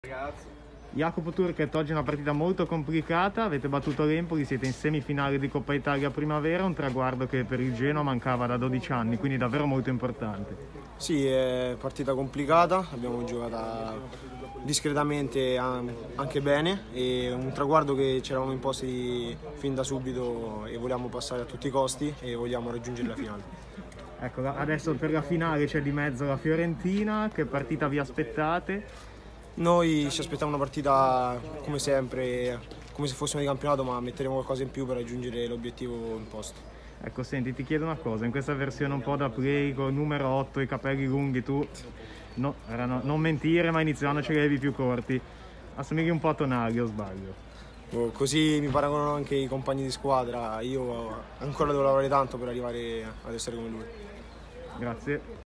Jacopo Turchet, oggi è una partita molto complicata, avete battuto l'Empoli, siete in semifinale di Coppa Italia Primavera, un traguardo che per il Genoa mancava da 12 anni, quindi davvero molto importante. Sì, è partita complicata, abbiamo giocato discretamente anche bene e un traguardo che ci eravamo imposti fin da subito e vogliamo passare a tutti i costi e vogliamo raggiungere la finale. Ecco, adesso per la finale c'è di mezzo la Fiorentina, che partita vi aspettate? Noi ci aspettiamo una partita come sempre, come se fossimo di campionato, ma metteremo qualcosa in più per raggiungere l'obiettivo imposto. Ecco, senti, ti chiedo una cosa, in questa versione un po' da play, con il numero 8, i capelli lunghi, tu, non mentire, ma iniziando ce li avevi più corti, assomigli un po' a Tonali, o sbaglio? Così mi paragonano anche i compagni di squadra, io ancora devo lavorare tanto per arrivare ad essere come lui. Grazie.